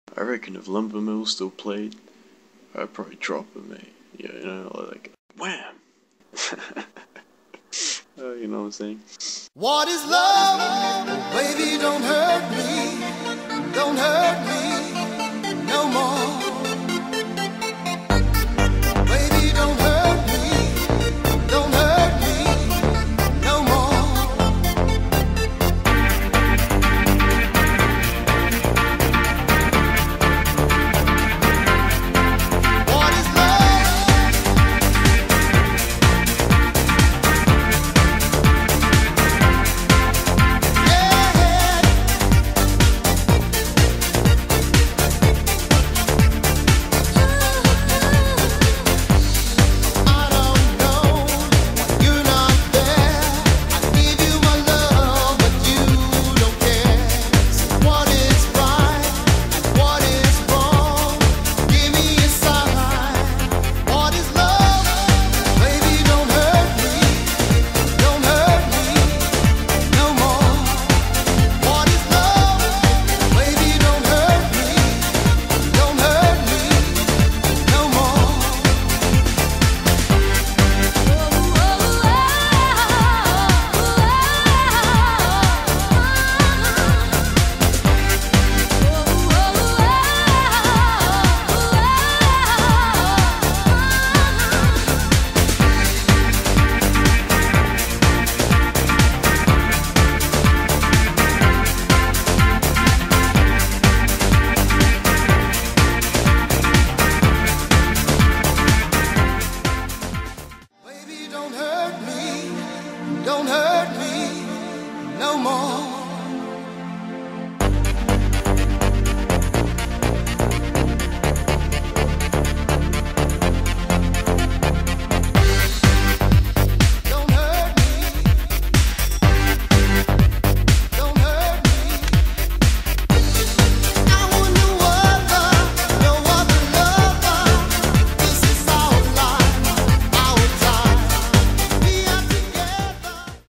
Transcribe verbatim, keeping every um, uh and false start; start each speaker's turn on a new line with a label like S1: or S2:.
S1: I reckon if Lumber Mill still played, I'd probably drop it, mate. Yeah, you know, like, wham! uh, you know what I'm saying?
S2: What is love? Baby, don't hurt me. Don't hurt me.